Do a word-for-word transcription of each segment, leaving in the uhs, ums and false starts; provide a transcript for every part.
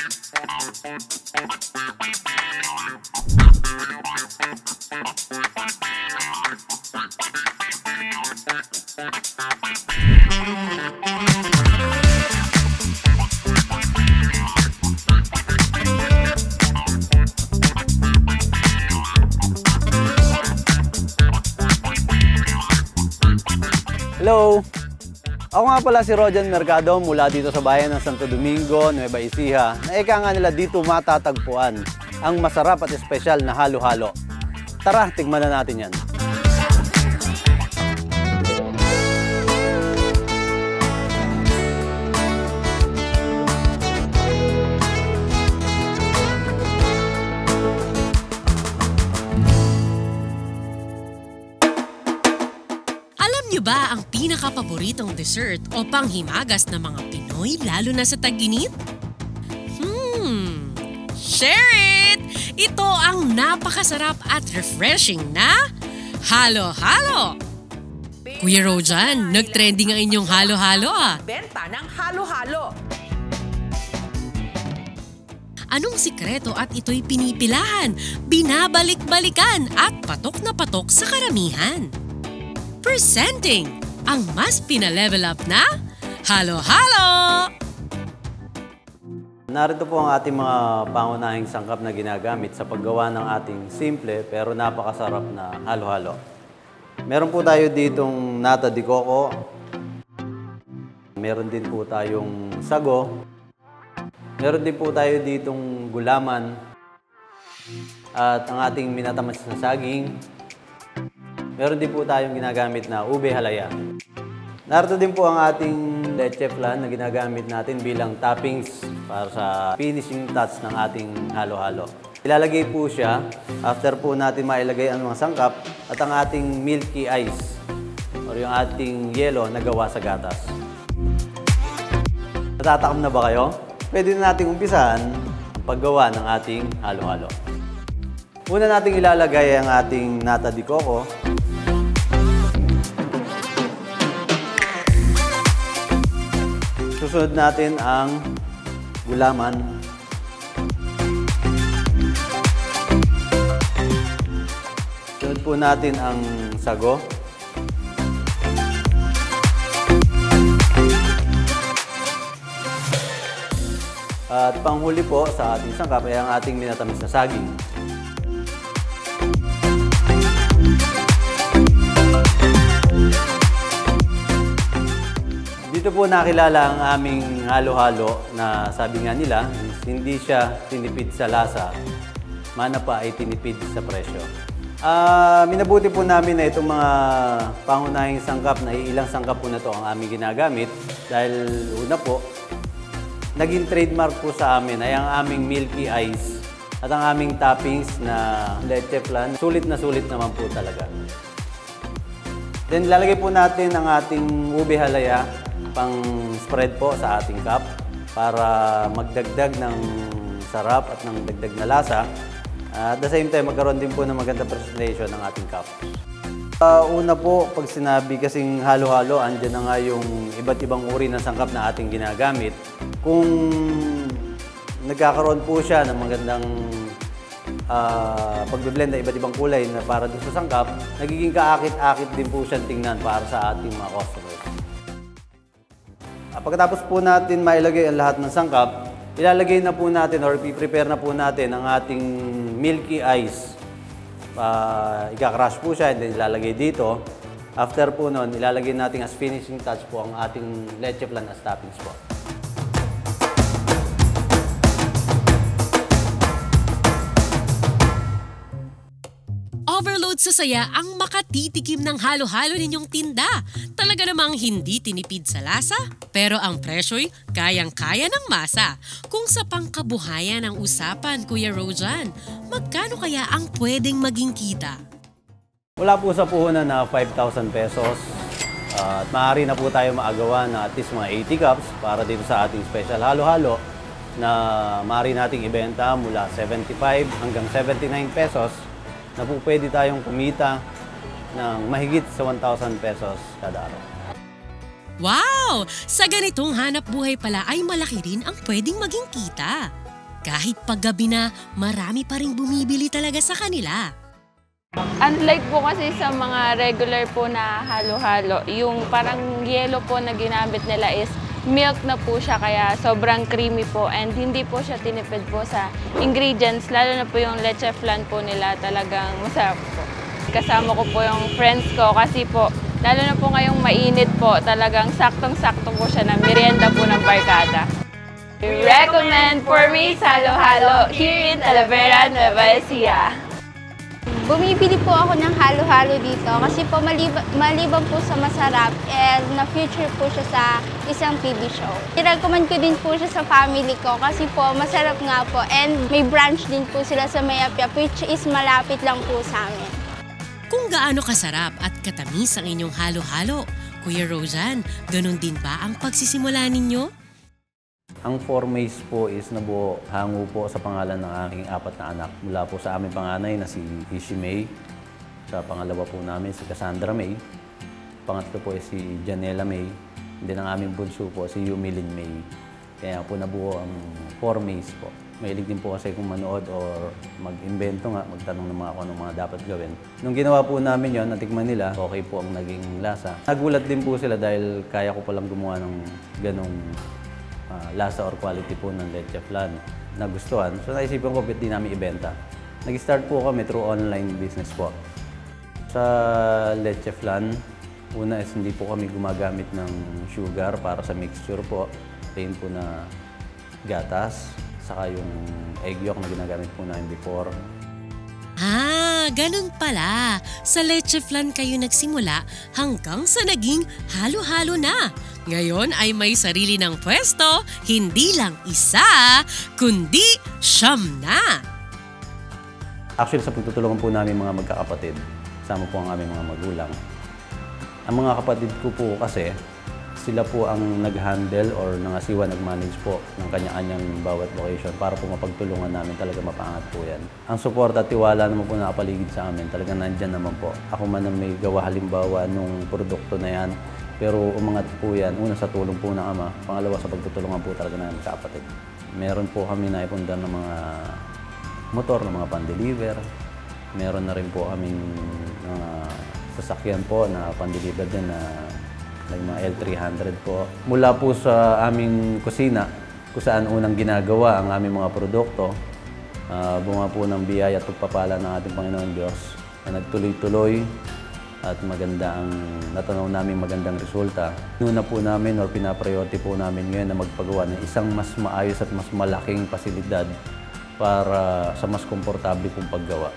Hello! Ako nga pala si Rojan Mercado mula dito sa bayan ng Santo Domingo, Nueva Ecija, na ika nga nila dito matatagpuan ang masarap at espesyal na halo-halo. Tara, tigman na natin yan. Ba ang pinaka-paboritong dessert o panghimagas ng mga Pinoy lalo na sa tag-init? Hmm, share it! Ito ang napakasarap at refreshing na halo-halo! Kuya Rojan, nag-trending ang inyong halo-halo ah. Benta ng halo-halo. Anong sikreto at ito'y pinipilahan, binabalik-balikan at patok na patok sa karamihan? Presenting ang mas pinalevel up na halo-halo! Narito po ang ating mga pangunahing sangkap na ginagamit sa paggawa ng ating simple pero napakasarap na halo-halo. Meron po tayo ditong nata de coco. Meron din po tayong sago. Meron din po tayo ditong gulaman. At ang ating minatamis na saging. Meron din po tayong ginagamit na ube halaya. Narito din po ang ating leche flan na ginagamit natin bilang toppings para sa finishing touch ng ating halo-halo. Ilalagay po siya after po natin mailagay ang mga sangkap at ang ating milky ice o yung ating yelo na gawa sa gatas. Natatakam na ba kayo? Pwede na natin umpisahan ang paggawa ng ating halo-halo. Una nating ilalagay ang ating nata de coco. Susunod natin ang gulaman. Sunod po natin ang sago. At panghuli po sa ating sangkap ay ang ating minatamis na saging. Dito po nakilala ang aming halo-halo na sabi nga nila, hindi siya tinipid sa lasa, mana pa ay tinipid sa presyo. Uh, minabuti po namin na itong mga pangunahing sangkap na ilang sangkap po na ito ang aming ginagamit dahil una po, naging trademark po sa amin ay ang aming milky ice at ang aming toppings na leche flan. Sulit na sulit naman po talaga. Then lalagay po natin ang ating ube halaya pang spread po sa ating cup para magdagdag ng sarap at ng dagdag na lasa. At the same time, magkaroon din po ng magandang presentation ng ating cup. Uh, una po, pag sinabi kasing halo-halo, andyan na nga yung iba't ibang uri ng sangkap na ating ginagamit. Kung nagkakaroon po siya ng magandang uh, pagbiblend na iba't ibang kulay na para doon sa sangkap, nagiging kaakit-akit din po siyang tingnan para sa ating mga customers. Pagkatapos po natin mailagay ang lahat ng sangkap, ilalagay na po natin or i-prepare na po natin ang ating milky ice. Uh, Ika-crush po siya and then ilalagay dito. After po nun, ilalagay natin as finishing touch po ang ating leche flan as toppings po. Overload sa saya ang makatitikim ng halo-halo ninyong tinda. Talaga namang hindi tinipid sa lasa, pero ang presyo'y kayang-kaya ng masa. Kung sa pangkabuhayan ang usapan, Kuya Rojan, magkano kaya ang pwedeng maging kita? Wala po sa puhunan na five thousand pesos. Uh, at maaari na po tayo maagawa na at least mga eighty cups para dito sa ating special halo-halo na maaari nating ibenta mula seventy-five hanggang seventy-nine pesos. Na po pwede tayong kumita ng mahigit sa one thousand pesos kada araw. Wow! Sa ganitong hanap buhay pala ay malaki rin ang pwedeng maging kita. kahit paggabi na, marami pa ring bumibili talaga sa kanila. Unlike po kasi sa mga regular po na halo-halo, yung parang yellow po na ginamit nila is milk na po siya kaya sobrang creamy po and hindi po siya tinipid po sa ingredients, lalo na po yung leche flan po nila talagang masarap po. Kasama ko po yung friends ko kasi po, lalo na po ngayong mainit po, talagang saktong-sakto po siya na merienda po ng barkada. We recommend for me halo-halo here in Talavera, Nueva Ecija. Bumibili po ako ng halo-halo dito kasi po maliban, maliban po sa masarap and na-future po siya sa isang T V show. I-recommend ko din po siya sa family ko kasi po masarap nga po and may branch din po sila sa Mayapyap which is malapit lang po sa amin. Kung gaano kasarap at katamis ang inyong halo-halo, Kuya Rojan, ganun din ba ang pagsisimula ninyo? Ang Formace po is nabuo hango po sa pangalan ng aking apat na anak. Mula po sa aming panganay na si Ishi May, sa pangalawa po namin si Cassandra May, pangatlo po ay si Janela May, din ang aming bunso po si Yumilin May. Kaya po nabuo ang Formace po. Mahilig din po kasi kung manood or mag-invento nga, magtanong ng mga kung anong mga dapat gawin. Nung ginawa po namin yon, natikman nila, okay po ang naging lasa. Nagulat din po sila dahil kaya ko palang gumawa ng ganong Uh, lasa or quality po ng leche flan nagustuhan. So naisipan ko, ba't di namin ibenta? Nag-start po kami through online business po. Sa leche flan, una is hindi po kami gumagamit ng sugar para sa mixture po. Plain po na gatas, saka yung egg yolk na ginagamit po namin before. Ah, ganun pala. Sa leche flan kayo nagsimula hanggang sa naging halo-halo na. Ngayon ay may sarili ng pwesto, hindi lang isa, kundi siyam na. Actually, sa pagtutulungan po namin mga magkakapatid, sama po ang aming mga magulang. Ang mga kapatid ko po kasi, sila po ang nag-handle or nangasiwa, nag-manage po ng kanya-kanyang bawat location para po mapagtulungan namin, talaga mapaangat po yan. Ang support at tiwala naman po na nakapaligid sa amin, talaga nandyan naman po. Ako man ang may gawa halimbawa nung produkto na yan, pero umangat po yan, una sa tulong po ng ama, pangalawa sa pagtutulungan po talaga namin sa kapatid. Meron po kami naipundar ng mga motor, ng mga pan-deliver. Meron na rin po kaming mga sasakyan po na pan-deliver din na like mga L three hundred po. Mula po sa aming kusina, kung saan unang ginagawa ang aming mga produkto, uh, bunga po ng biyaya at pagpapala ng ating Panginoon Diyos na nagtuloy-tuloy at maganda ang natanaw namin magandang resulta. Nuna po namin or pinapriority po namin ngayon na magpagawa ng isang mas maayos at mas malaking pasilidad para sa mas komportable pong paggawa.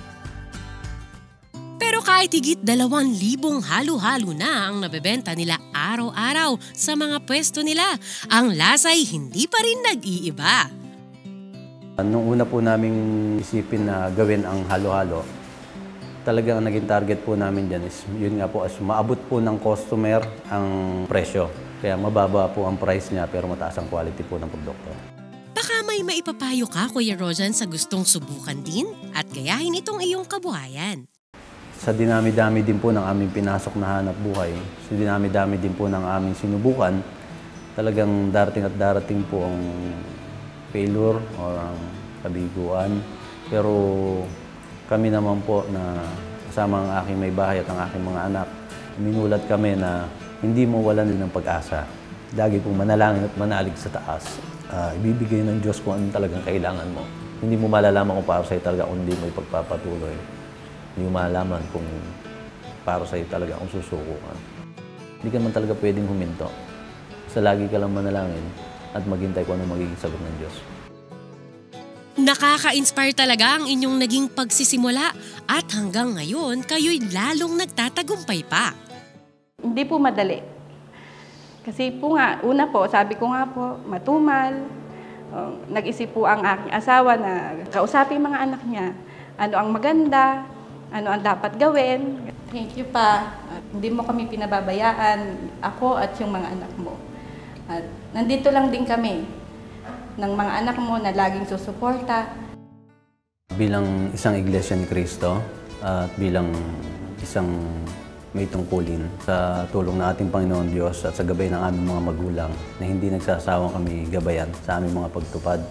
Pero kahit higit dalawang libong halo-halo na ang nabebenta nila araw-araw sa mga pwesto nila, ang lasa'y hindi pa rin nag-iiba. Nung una po naming isipin na gawin ang halo-halo, talagang ang naging target po namin dyan is, yun nga po, as maabot po ng customer ang presyo. Kaya mababa po ang price niya pero mataas ang quality po ng produkto. Baka may maipapayo ka, Kuya Rojan, sa gustong subukan din at gayahin itong iyong kabuhayan. Sa dinami-dami din po ng aming pinasok na hanap buhay, sa dinami-dami din po ng aming sinubukan, talagang darating at darating po ang failure or ang kabiguan. Pero kami naman po na kasama ang aking may bahay at ang aking mga anak, minulat kami na hindi mo walan din ng pag-asa. Lagi pong manalangin at manalig sa taas. Uh, ibibigay ng Diyos kung anong talagang kailangan mo. Hindi mo malalaman kung para sa'yo talaga kung hindi mo ipagpapatuloy. Hindi mo malalaman kung para sa'yo talaga kung susuko ka. Hindi ka man talaga pwedeng huminto. Sa lagi ka lang manalangin at maghintay kung anong magiging sagot ng Diyos. Nakaka-inspire talaga ang inyong naging pagsisimula at hanggang ngayon kayo'y lalong nagtatagumpay pa. Hindi po madali. Kasi po nga, una po, sabi ko nga po, matumal. Uh, nag-isip po ang aking asawa na kausapin mga anak niya. Ano ang maganda, ano ang dapat gawin. Thank you pa. At hindi mo kami pinababayaan, ako at yung mga anak mo. At nandito lang din kami ng mga anak mo na laging susuporta. Bilang isang Iglesia ni Cristo at bilang isang may tungkulin sa tulong ng ating Panginoon Diyos at sa gabay ng aming mga magulang na hindi nagsasawang kami gabayan sa aming mga pagtupad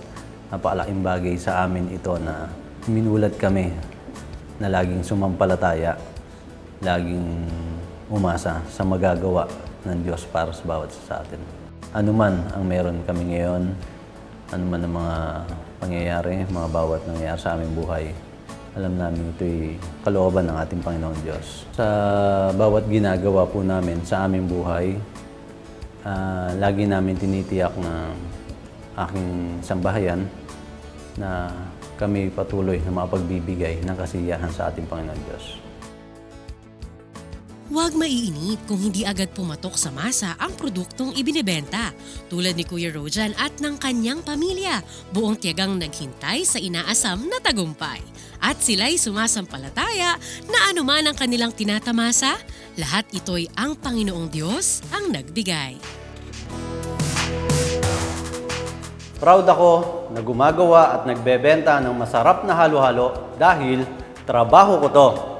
Napakalaking bagay sa amin ito na minulat kami na laging sumampalataya, laging umasa sa magagawa ng Diyos para sa bawat isa sa atin. Ano man ang meron kami ngayon, ano man ang mga pangyayari, mga bawat nangyayari sa aming buhay, alam namin ito'y kalooban ng ating Panginoon Diyos. Sa bawat ginagawa po namin sa aming buhay, uh, lagi namin tinitiyak na aking sambahayan na kami patuloy na mapagbibigay ng kasiyahan sa ating Panginoon Diyos. Huwag maiinip kung hindi agad pumatok sa masa ang produktong ibinebenta. Tulad ni Kuya Rojan at ng kanyang pamilya, buong tiyagang naghintay sa inaasam na tagumpay. At sila'y sumasampalataya na anuman ang kanilang tinatamasa, lahat ito'y ang Panginoong Diyos ang nagbigay. Proud ako na gumagawa at nagbebenta ng masarap na halo-halo dahil trabaho ko to.